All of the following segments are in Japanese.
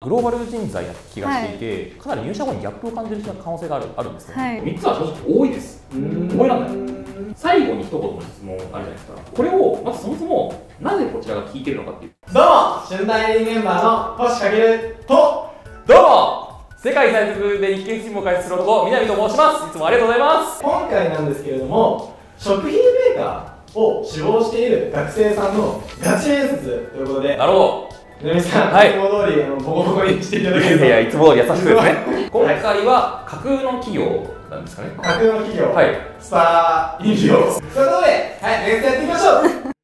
グローバル人材な気がしていて、かなり入社後にギャップを感じる可能性があるんですよね。3つは正直多いです。覚えられない。最後に一言の質問あるじゃないですか。これをまずそもそもなぜこちらが聞いてるのかっていう。 どうも、春大メンバーの星翔と、 どうも世界最速で日経新聞を開発する男、南と申します。いつもありがとうございます。 今回なんですけれども、食品メーカーを志望している学生さんのガチ面接ということで、 なるほど。 南さん、 はい、 いつも通りボコボコにしていただけると。 いやいつも優しくですね。今回は架空の企業なんですかね。 架空の企業、 はい、 スター飲料。ということで、はい、面接やっていきましょう。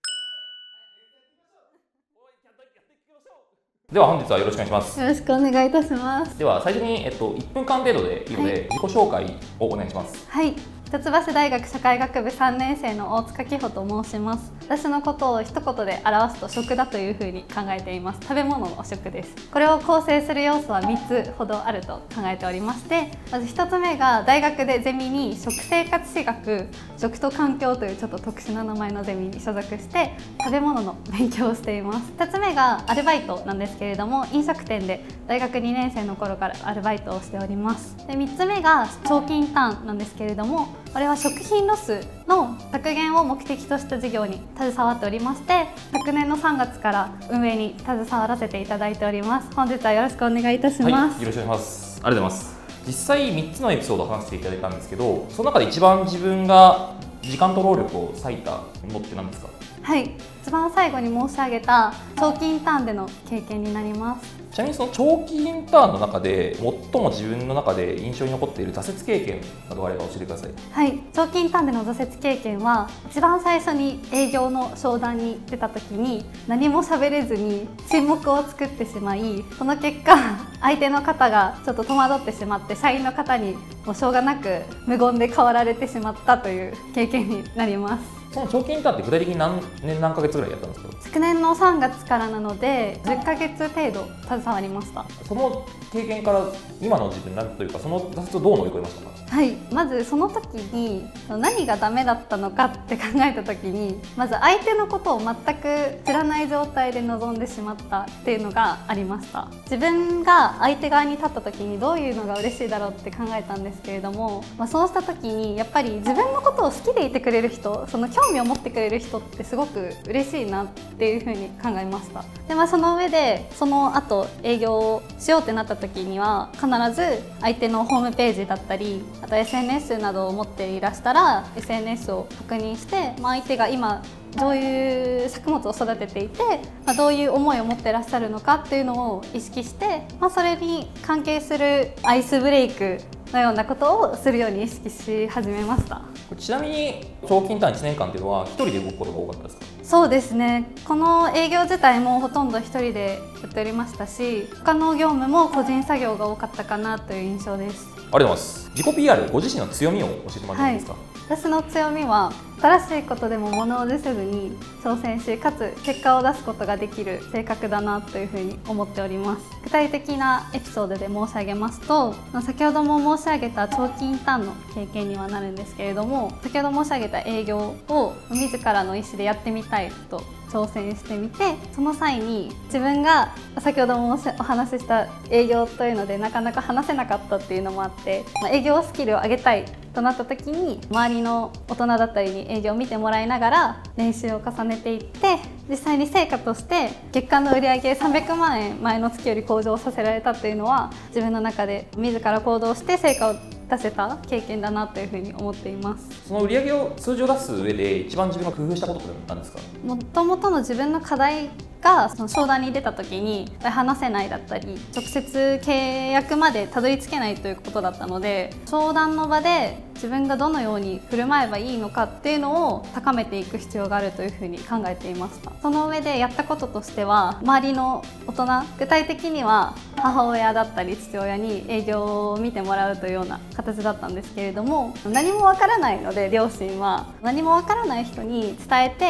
では本日はよろしくお願いします。 よろしくお願いいたします。 では最初に、1分間程度でいいので、自己紹介をお願いします。 はい、一橋大学社会学部3年生の大塚希穂と申します。私のことを一言で表すと食だというふうに考えています。食べ物の食です。これを構成する要素は3つほどあると考えておりまして、まず1つ目が大学でゼミに食生活史学、食と環境というちょっと特殊な名前のゼミに所属して食べ物の勉強をしています。2つ目がアルバイトなんですけれども、飲食店で大学2年生の頃からアルバイトをしております。で3つ目が長期インターンなんですけれども、これは食品ロスの削減を目的とした事業に携わっておりまして、昨年の3月から運営に携わらせていただいております。本日はよろしくお願いいたします。 はい、よろしくお願いします。ありがとうございます。実際3つのエピソードを話していただいたんですけど、その中で一番自分が時間と労力を割いたものって何ですか？ はい、一番最後に申し上げた長期インターンでの経験になります。 ちなみにその長期インターンの中で最も自分の中で印象に残っている挫折経験などがあれば教えてください。 はい、長期インターンでの挫折経験は、一番最初に営業の商談に出た時に何も喋れずに沈黙を作ってしまい、その結果相手の方がちょっと戸惑ってしまって、社員の方にもうしょうがなく無言で変わられてしまったという経験になります。 その長期インターンって具体的に何年何ヶ月ぐらいやったんですか？ 昨年の3月からなので10ヶ月程度携わりました。 その経験から今の自分なんというか、その挫折をどう乗り越えましたか？ はい、まずその時に何がダメだったのかって考えた時に、まず相手のことを全く知らない状態で臨んでしまったっていうのがありました。自分が相手側に立った時にどういうのが嬉しいだろうって考えたんですけれども、そうした時にやっぱり自分のことを好きでいてくれる人、その興味を持ってくれる人ってすごく嬉しいなっていうふうに考えました。で、その上でその後営業をしようってなった時には、必ず相手のホームページだったり、あと SNS などを持っていらしたら SNS を確認して、相手が今どういう作物を育てていて、どういう思いを持ってらっしゃるのかっていうのを意識して、それに関係するアイスブレイクのようなことをするように意識し始めました。 ちなみに長期インターン1年間っていうのは1人で動くことが多かったですか？ そうですね、この営業自体もほとんど1人でやっておりましたし、他の業務も個人作業が多かったかなという印象です。 ありがとうございます。自己 PR、ご自身の強みを教えてもらってもいいですか？ 私の強みは新しいことでも物おじせずに挑戦し、かつ結果を出すことができる性格だなというふうに思っております。具体的なエピソードで申し上げますと、先ほども申し上げた長期インターンの経験にはなるんですけれども、先ほど申し上げた営業を自らの意思でやってみたいと挑戦してみて、その際に自分が先ほどもお話しした営業というのでなかなか話せなかったっていうのもあって、営業スキルを上げたいとなった時に周りの大人だったりに営業を見てもらいながら練習を重ねていって、実際に成果として月間の売上300万円前の月より向上させられたっていうのは、自分の中で自ら行動して成果を出せた経験だなというふうに思っています。 その売上を数字を出す上で一番自分が工夫したことって何ですか？ もともとの自分の課題がその商談に出た時に話せないだったり、直接契約までたどり着けないということだったので、商談の場で自分がどのように振る舞えばいいのかっていうのを高めていく必要があるというふうに考えていました。その上でやったこととしては、周りの大人、具体的には母親だったり父親に営業を見てもらうというような形だったんですけれども、何もわからないので、両親は何もわからない人に伝えて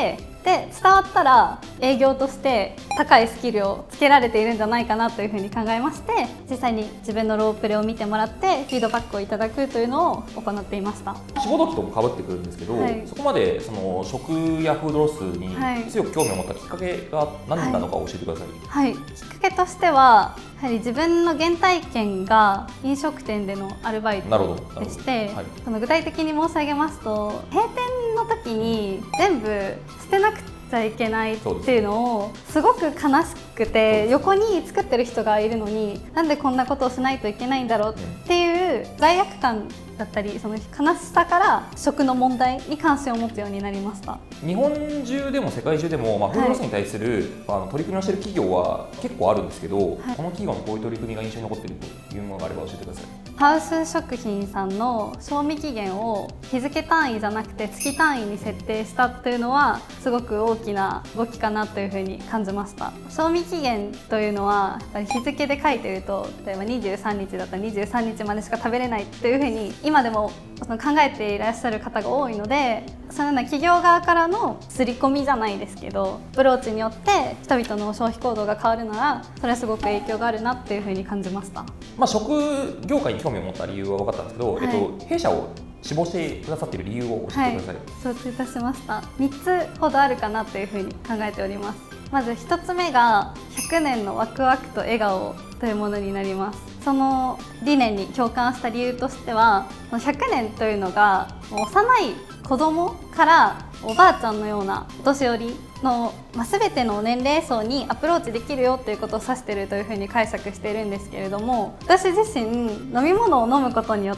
で伝わったら営業として高いスキルをつけられているんじゃないかなというふうに考えまして、実際に自分のロープレを見てもらってフィードバックをいただくというのを行っていました。 志望動機ともかぶってくるんですけど、そこまでその食やフードロスに強く興味を持ったきっかけが何なのか教えてください。 はい、きっかけとしてはやはり自分の原体験が飲食店でのアルバイトでして、その具体的に申し上げますと、閉店の時に全部捨てなくちゃいけないっていうのをすごく悲しくて、横に作ってる人がいるのになんでこんなことをしないといけないんだろうっていう罪悪感だったり、その悲しさから食の問題に関心を持つようになりました。 日本中でも世界中でも、フードロスに対する、取り組みをしている企業は結構あるんですけど、この企業のこういう取り組みが印象に残っているというものがあれば教えてください。 ハウス食品さんの賞味期限を日付単位じゃなくて月単位に設定したというのはすごく大きな動きかなというふうに感じました。賞味期限というのはやっぱり日付で書いてると、例えば23日だったら23日までしか食べれないというふうに今でも考えていらっしゃる方が多いので、そのような企業側からの刷り込みじゃないですけど、アプローチによって人々の消費行動が変わるならそれはすごく影響があるなっていうふうに感じました。 食業界に興味を持った理由は分かったんですけど、弊社を志望してくださっている理由を教えてください。 承知いたしました。3つほどあるかなというふうに考えております。まず1つ目が100年のワクワクと笑顔というものになります。その理念に共感した理由としては、100年というのが幼い子供からおばあちゃんのようなお年寄りの、全ての年齢層にアプローチできるよということを指しているというふうに解釈しているんですけれども、私自身飲み物を飲むことによって、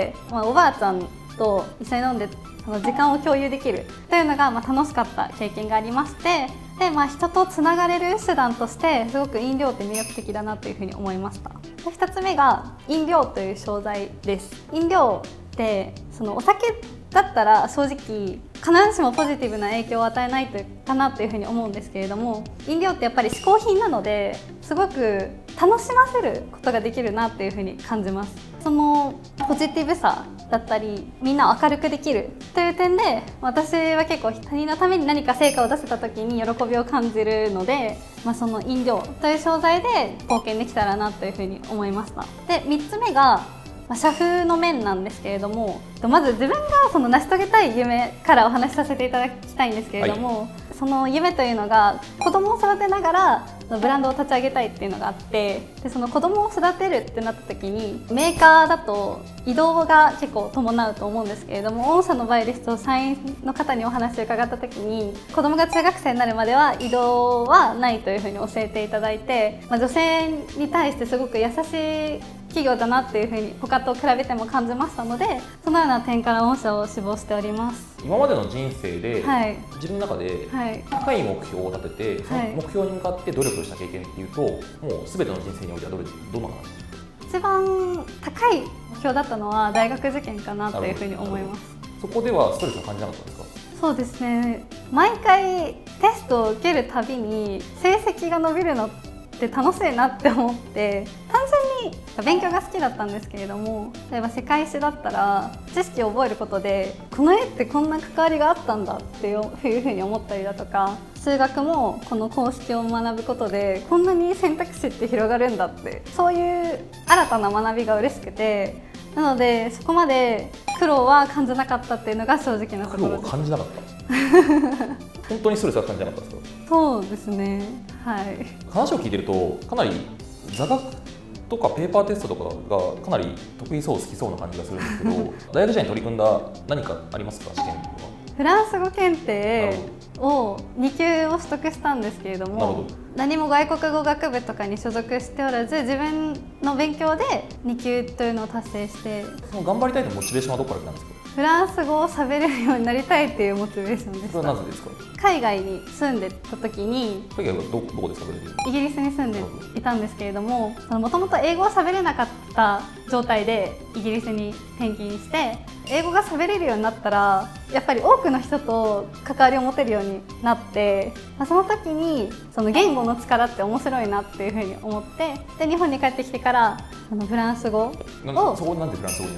おばあちゃんと一緒に飲んでその時間を共有できるというのが楽しかった経験がありまして、で人とつながれる手段としてすごく飲料って魅力的だなというふうに思いました。で2つ目が飲料という商材です。飲料ってそのお酒だったら正直必ずしもポジティブな影響を与えないかなというふうに思うんですけれども、飲料ってやっぱり嗜好品なのですごく楽しませることができるなっていうふうに感じます。そのポジティブさだったりみんなを明るくできるという点で、私は結構他人のために何か成果を出せた時に喜びを感じるので、その飲料という商材で貢献できたらなというふうに思いました。で3つ目が社風の面なんですけれども、まず自分がその成し遂げたい夢からお話しさせていただきたいんですけれども、その夢というのが子供を育てながらブランドを立ち上げたいっていうのがあって、でその子供を育てるってなった時にメーカーだと移動が結構伴うと思うんですけれども、御社の場合ですと社員の方にお話を伺った時に子供が中学生になるまでは移動はないというふうに教えていただいて、女性に対してすごく優しい企業だなっていうふうに他と比べても感じましたので、そのような点から御社を志望しております。 今までの人生で、自分の中で高い目標を立てて、その目標に向かって努力した経験っていうと、もう全ての人生においてはどんな話？ 一番高い目標だったのは大学受験かなというふうに思います。 そこではストレスを感じなかったんですか？ そうですね、毎回テストを受けるたびに成績が伸びるのって楽しいなって思って、単純に勉強が好きだったんですけれども、例えば世界史だったら知識を覚えることでこの絵ってこんな関わりがあったんだっていうふうに思ったりだとか、数学もこの公式を学ぶことでこんなに選択肢って広がるんだって、そういう新たな学びが嬉しくて、なのでそこまで苦労は感じなかったっていうのが正直なところです。 苦労は感じなかった本当にストレスは感じなかったですか？そうですね、話を聞いてるとかなり座学とかペーパーテストとかがかなり得意そう好きそうな感じがするんですけど大学時代に取り組んだ何かありますか？試験とか。 フランス語検定を2級を取得したんですけれども、何も外国語学部とかに所属しておらず、自分の勉強で2級というのを達成して。 その頑張りたいというモチベーションはどこから来たんですか？ フランス語を喋れるようになりたいっていうモチベーションでした。 それはなぜですか？ 海外に住んでた時に、 海外はどこですか？ イギリスに住んでいたんですけれども、もともと英語を喋れなかった状態でイギリスに転勤して、英語が喋れるようになったらやっぱり多くの人と関わりを持てるようになって、その時にその言語の力って面白いなっていうふうに思って、で日本に帰ってきてからフランス語を。 そこなんでフランス語になるんですか？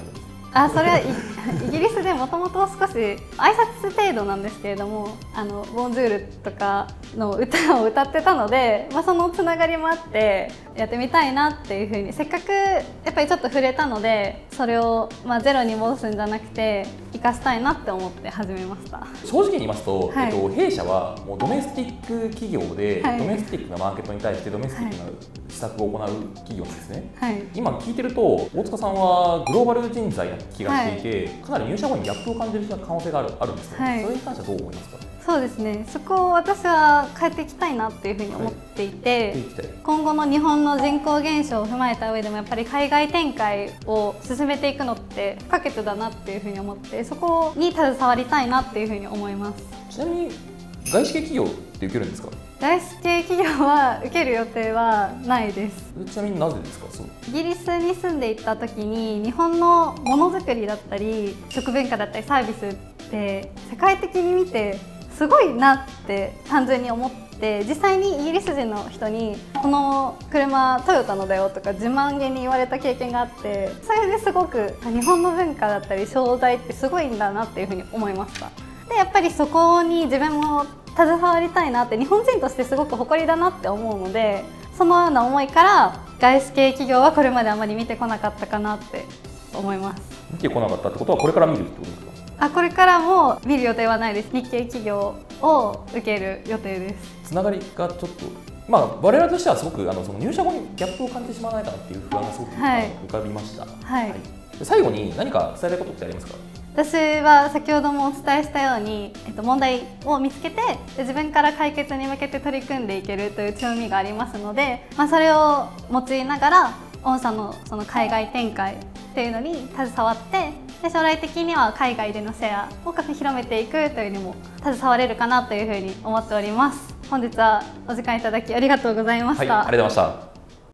それはイギリスでもともと少し挨拶程度なんですけれども、ボンジュールとかの歌を歌ってたので、そのつながりもあってやってみたいなっていうふうに、せっかくやっぱりちょっと触れたので、それをゼロに戻すんじゃなくて生かしたいなって思って始めました。 正直に言いますと、弊社はもうドメスティック企業で、ドメスティックなマーケットに対してドメスティックな施策を行う企業なんですね。今聞いてると大塚さんはグローバル人材な気がしていて、かなり入社後にギャップを感じる可能性があるんですね。それに関してはどう思いますか？ そうですね、そこを私は変えていきたいなっていうふうに思っていて、今後の日本の人口減少を踏まえた上でもやっぱり海外展開を進めていくのって不可欠だなっていうふうに思って、そこに携わりたいなっていうふうに思います。 ちなみに外資系企業って受けるんですか？ 外資系企業は受ける予定はないです。 ちなみになぜですか？ イギリスに住んでいた時に日本のものづくりだったり食文化だったりサービスって世界的に見てすごいなって単純に思って、実際にイギリス人の人にこの車トヨタのだよとか自慢げに言われた経験があって、それですごく日本の文化だったり商材ってすごいんだなっていうふうに思いました。でやっぱりそこに自分も携わりたいなって、日本人としてすごく誇りだなって思うので、そのような思いから外資系企業はこれまであまり見てこなかったかなって思います。 見てこなかったってことはこれから見るってことですか？ これからも見る予定はないです。日系企業を受ける予定です。 つながりがちょっと我々としてはすごくその入社後にギャップを感じてしまわないかなっていう不安がすごく浮かびました。最後に何か伝えたいことってありますか？ 私は先ほどもお伝えしたように、問題を見つけて自分から解決に向けて取り組んでいけるという強みがありますので、それを用いながら御社のその海外展開っていうのに携わって、将来的には海外でのシェアを広めていくというにも携われるかなというふうに思っております。本日はお時間いただきありがとうございました。 ありがとうございました。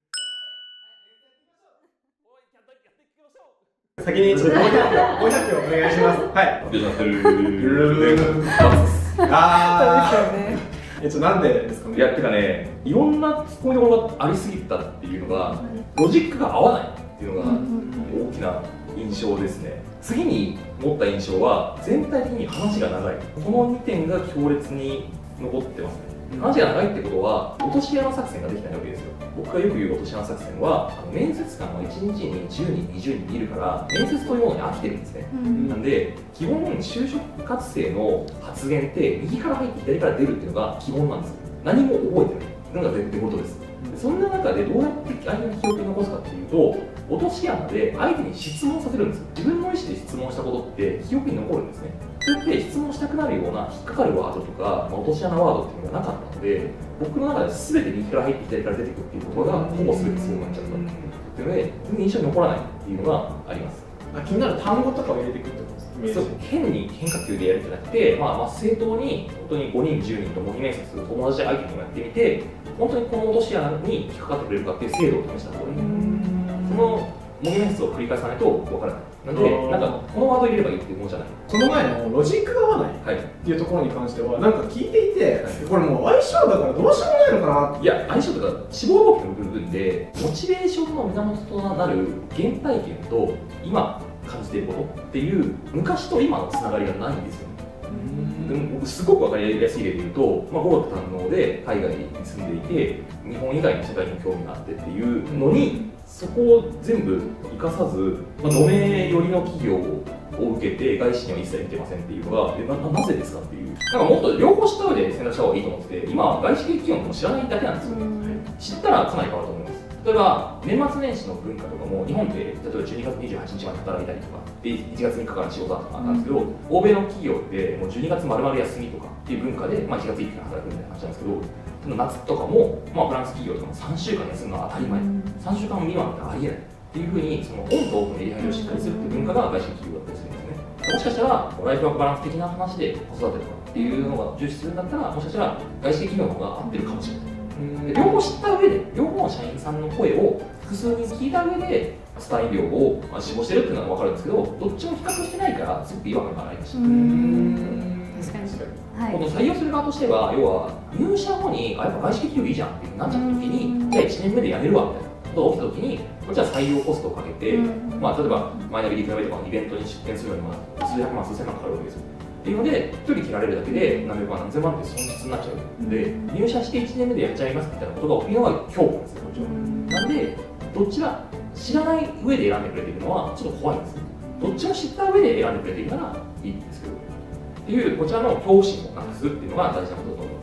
先にちょっと500票お願いします。なんでですかね。 いや、てかね、いろんなツッコミどころがありすぎたっていうのが、ロジックが合わないっていうのが大きな印象ですね。次に持った印象は、全体的に話が長い。この2点が強烈に残ってますね。話が長いってことは、落とし穴作戦ができないわけですよ。僕がよく言う落とし穴作戦は、面接官は1日に10人、20人いるから、面接というものに飽きてるんですね。なんで、基本、就職活生の発言って、右から入って左から出るっていうのが基本なんですよ。何も覚えてないのがデフォルトです。そんな中でどうやって相手に記憶に残すかっていうと、落とし穴で相手に質問させるんですよ。自分の意思で質問したことって記憶に残るんですね。それって質問したくなるような引っかかるワードとか、落とし穴ワードっていうのがなかったので、僕の中で全て右から入って左から出てくるっていうことがほぼ全てそうなっちゃったっていうので、印象に残らないっていうのがあります。 気になる単語とかを入れていくってことですか？ 変に変化球でやるんじゃなくて、正当に本当に5人、10人と模擬面接、友達相手にもやってみて、本当にこの落とし穴に引っかかってくれるかっていう精度を試した方がいい。その模擬面接を繰り返さないと分からない。なんで、このワード入れればいいっていうものじゃない。 その前のロジックが合わないっていうところに関しては、聞いていて、これもう相性だからどうしようもないのかな。 いや、相性とか志望動機の部分で、モチベーションの源となる原体験と今感じていることっていう昔と今のつながりがないんですよね。僕すごく分かりやすい例で言うと、語学堪能で海外に住んでいて日本以外の世界に興味があってっていうのに、そこを全部生かさず、ドメ寄りの企業を受けて外資には一切見てませんっていうのがなぜですかっていう、もっと両方知った上で選択した方がいいと思ってて、今外資系企業も知らないだけなんですよ。知ったらかなり変わると思います。例えば年末年始の文化とかも日本って例えば12月28日まで働いたりとかで1月3日から仕事だとかなんですけど、欧米の企業ってもう12月丸々休みとかっていう文化で、1月1日から働くみたいな話なんですけど、夏とかも、フランス企業とかも3週間休むのは当たり前、3週間未満ってありえないっていうふうに、そのオンとオフのメリハリをしっかりするっていう文化が外資企業だったりするんですね。もしかしたらライフワークバランス的な話で子育てとかっていうのが重視するんだったら、もしかしたら外資系企業の方が合ってるかもしれない。両方知った上で、両方の社員さんの声を複数人聞いた上でスタイルを志望してるっていうのは分かるんですけど、どっちも比較してないからすごく違和感がありました。確かに、この採用する側としては、要は入社後にやっぱ外資系企業いいじゃんってなっちゃった時に、じゃあ1年目で辞めるわみたいな、 ことが起きたときに、こっちは採用コストをかけて、まあ例えばマイナビリークラブとかのイベントに出展するのに数百万、数千万かかるわけですよ。っていうので、1人切られるだけで何百万、何千万って損失になっちゃうので、入社して1年目でやっちゃいますみたいなことが起きるのが恐怖なんですよ、こっちは。なんで、どっちが知らない上で選んでくれているのはちょっと怖いんですよ。どっちも知った上で選んでくれているならいいんですけど、っていうこちらの恐怖心をなくすっていうのが大事なことだと思います。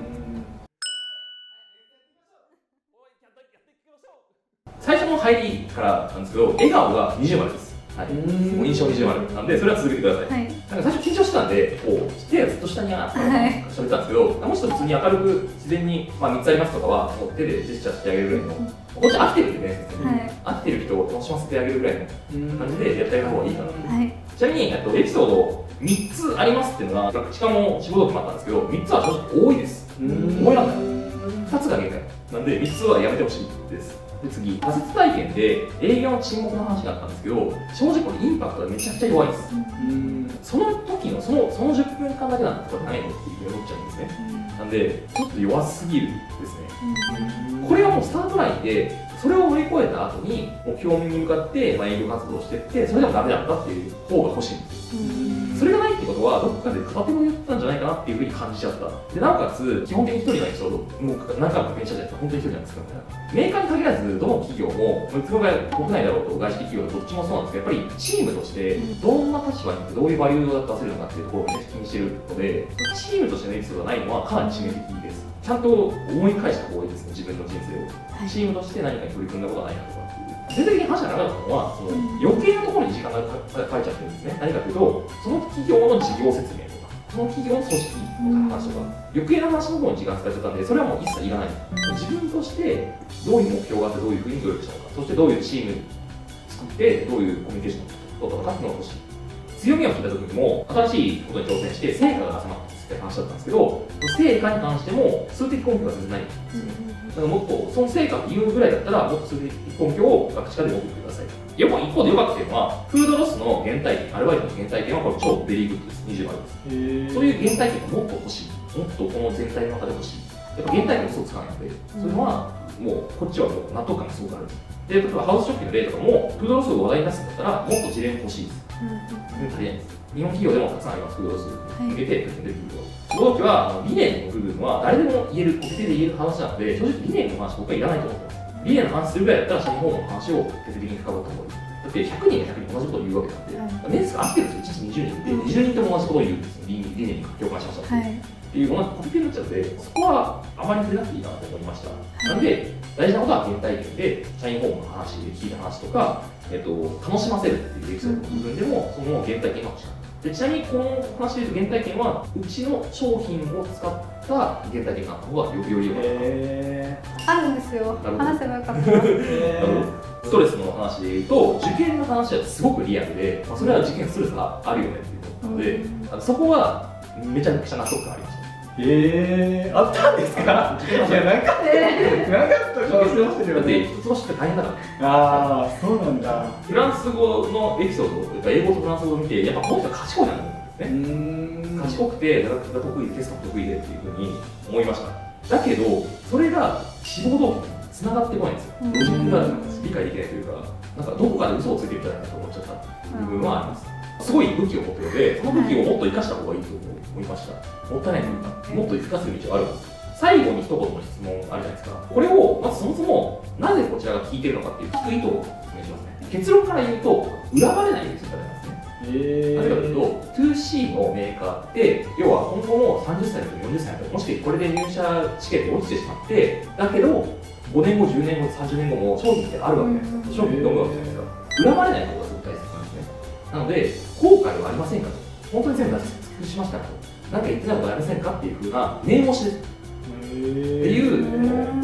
最初の入りからなんですけど、笑顔が20丸です。はい、もう印象20丸なんで、それは続けてください。はい、なんか最初緊張してたんで、こう手がずっと下に喋ってたんですけど、もうちょっと普通に明るく自然に、まあ、3つありますとかは、もう手でジェスチャーしてあげるぐらいの、こっち飽きてるんでね、飽きてる人を楽しませてあげるぐらいの感じでやってあげた方がいいかなと。はい、ちなみにエピソード3つありますっていうのが、しかも志望動機もあったんですけど、3つは正直多いです。思いなんだよ。2つが限界。なんで、3つはやめてほしいです。で次、仮説体験で営業の沈黙の話があったんですけど、正直これインパクトがめちゃくちゃ弱いです。その時のその10分間だけなんてことないのっていうふうに思っちゃうんですね。なんで、ちょっと弱すぎるですね。これはもうスタートラインで、それを乗り越えた後に、目標に向かって、営業活動をしていって、それでもダメだったっていう方が欲しいんです。それがないってことは、どこかで片手間にやったんじゃないかなっていうふうに感じちゃった。で、なおかつ、基本的に1人のエピソード、もう何回も確認したじゃないですか、本当に1人なんですかみたいな。メーカーに限らず、どの企業も、国内だろうと外資企業どっちもそうなんですけど、やっぱりチームとして、どんな立場にいて、どういうバリューを出せるのかっていうところを、ね、気にしてるので、チームとしてのエピソードがないのはかなり致命的です。ちゃんと思い返した方がいいですね、自分の人生を。チームとして何かに取り組んだことはないなとかっていう。全体的に話が長かったのは、その余計なところに時間がかかっちゃってるんですね。何かというと、その企業の事業説明とか、その企業の組織の話とか、余計な話の方に時間使っちゃったんで、それはもう一切いらない。自分としてどういう目標があって、どういうふうに努力したのか、そしてどういうチーム作って、どういうコミュニケーションを取ったのかっていうのが欲しい。強みを聞いた時にも、新しいことに挑戦して、成果が出せなかったって話だったんですけど、成果に関しても数的根拠が全然ないんですよね。だからもっと、その成果っていうぐらいだったら、もっと数的根拠を学知化で持ってください。一方で良かったっていうのは、フードロスの原体験、アルバイトの原体験はこれ超ベリーグッドです。20割です。そういう原体験がもっと欲しい。もっとこの全体の中で欲しい。やっぱ原体験もそうつかないので、そういうのは、もうこっちはもう納得感がすごくある。で、例えばハウス食器の例とかも、フードロスを話題に出すんだったら、もっと事例も欲しいです。全然足りないです。日本企業でもたくさんあります、フードロスに向けて取り組んでる企業。志望動機は理念の部分は誰でも言える、徹底で言える話なので、正直理念の話僕はいらないと思ってます。理念の話するぐらいだったら、社員訪問の話を徹底的に深掘った方がいい。だって100人が100人同じことを言うわけなんで、面接が合ってるんですよ、1日20人で、20人とも同じことを言うんですよ、理念に共感しましたっていう、同じコピペになっちゃうので、そこはあまり触れなくていいなと思いました。なので、大事なことは原体験で、社員訪問の話で聞いた話とか、楽しませるっていうエピソードの部分でも、その原体験が欲しかった。でちなみにこの話で言うと原体験はうちの商品を使った原体験があった方がより良かった。 あるんですよ。話せばよかった。 ストレスの話で言うと受験の話はすごくリアルで、それは受験ストレスがあるよねっていうことなので、そこはめちゃくちゃ納得感ありました。 あったんですか？いや、なかった顔してましたけど。 だって、卒業して大変だから。 ああ、そうなんだ。 フランス語のエピソードというか、英語とフランス語を見て、やっぱこの人は賢いなと思うんですね。賢くて、座学が得意で、テストが得意でっていうふうに思いました。だけど、それが志望動機につながってこないんですよ。ロジックが理解できないというか、なんかどこかで嘘をついてるんじゃないかと思っちゃった部分はあります。すごい武器を持っているので、その武器をもっと生かした方がいいと思いました。もったいないというか、もっと生かす道があるんです。最後に一言の質問あるじゃないですか。これを、まずそもそも、なぜこちらが聞いてるのかっていう聞く意図を説明しますね。結論から言うと、恨まれないようにするためなんですね。なぜかというと、2C のメーカーって、要は今後も30歳とか40歳とか、もしこれで入社試験で落ちてしまって、だけど、5年後、10年後、30年後も商品ってあるわけじゃないですか。商品飲むわけじゃないですか。恨まれないことがすごく大切なんですね。なので、後悔はありませんかと。本当に全部出し尽くしましたかと。なんか言ってないことありませんかっていうふうな念押しです。っていう、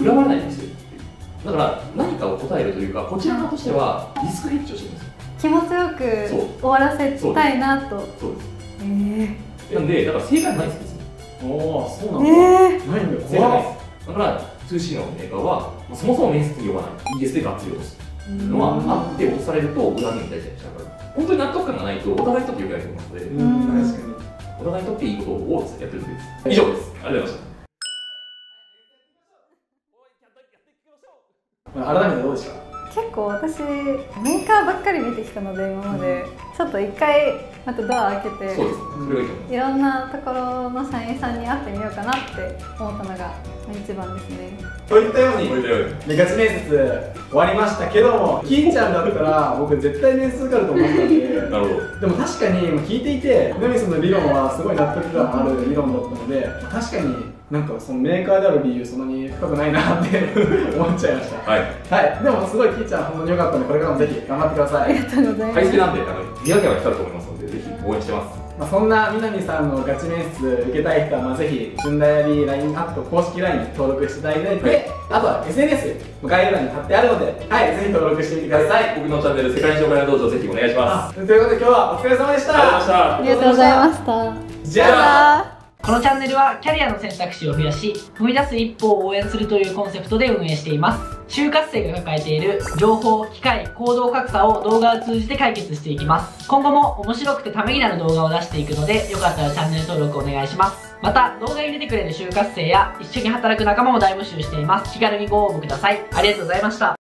恨まれないようにするっていう。だから、何かを答えるというか、こちら側としては、リスクヘッジをしてるんですよ。 気持ちよく終わらせたいなと。 そうです。なんで、だから正解ないんですよ。 おー、そうなんだ。ないんだ、 正解ないです。だから、2C のメーカーは、そもそも面接に呼ばない。ES でガッツリ落とすのはあって、落とされると恨みに対してしちゃうから。本当に納得感がないと、お互いにとってよくやると思うので、確かに。お互いにとっていいことをやってるんです。以上です。ありがとうございました。 改めてどうでした？ 結構私メーカーばっかり見てきたので今まで、ちょっと一回またドア開けて、 そうですね、それがいいと思います。 いろんなところの社員さんに会ってみようかなって思ったのが一番ですね。 といったようにガチ面接終わりましたけども、キーちゃんだったら僕絶対面接受かると思ったんでなるほど。 でも確かに聞いていて南さんの理論はすごい納得感ある理論だったので、確かになんかそのメーカーである理由そんなに深くないなって思っちゃいました。 はい、 はい、でもすごいキーちゃん本当に良かったので、これからもぜひ頑張ってください。 ありがとうございます。 大好きなんで磨けば光ると思いますので、ぜひ応援してます。 そんな南さんのガチ面接受けたい人は、ぜひ純大リ LINE アット公式 LINE に登録していただいて、あとは SNS 概要欄に貼ってあるので、はい、ぜひ登録してみてください。 僕のチャンネル世界障害の道場ぜひお願いします。 ということで今日はお疲れ様でした。 ありがとうございました。 じゃあこのチャンネルはキャリアの選択肢を増やし、踏み出す一歩を応援するというコンセプトで運営しています。就活生が抱えている情報、機会、行動格差を動画を通じて解決していきます。今後も面白くてためになる動画を出していくので、よかったらチャンネル登録お願いします。また、動画に出てくれる就活生や一緒に働く仲間も大募集しています。気軽にご応募ください。ありがとうございました。